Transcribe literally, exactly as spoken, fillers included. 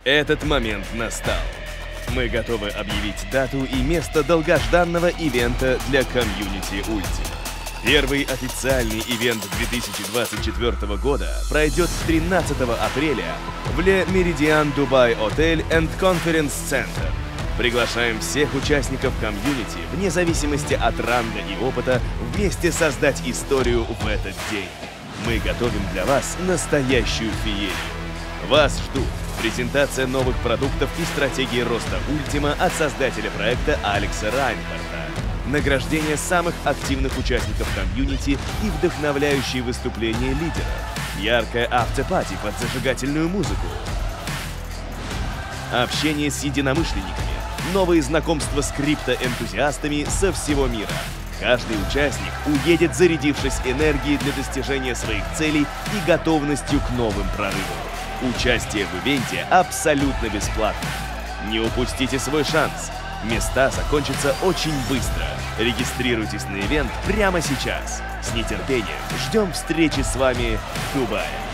Этот момент настал. Мы готовы объявить дату и место долгожданного ивента для комьюнити Ultima. Первый официальный ивент две тысячи двадцать четвёртого года пройдет тринадцатого апреля в Le Méridien Dubai Hotel and Conference Center. Приглашаем всех участников комьюнити, вне зависимости от ранга и опыта, вместе создать историю в этот день. Мы готовим для вас настоящую феерию. Вас ждут презентация новых продуктов и стратегии роста Ultima от создателя проекта Алекса Райнхарта, награждение самых активных участников комьюнити и вдохновляющие выступления лидеров, яркая автопати под зажигательную музыку, общение с единомышленниками, новые знакомства с криптоэнтузиастами со всего мира. Каждый участник уедет, зарядившись энергией для достижения своих целей и готовностью к новым прорывам. Участие в ивенте абсолютно бесплатно. Не упустите свой шанс. Места закончатся очень быстро. Регистрируйтесь на ивент прямо сейчас. С нетерпением ждем встречи с вами в Дубае.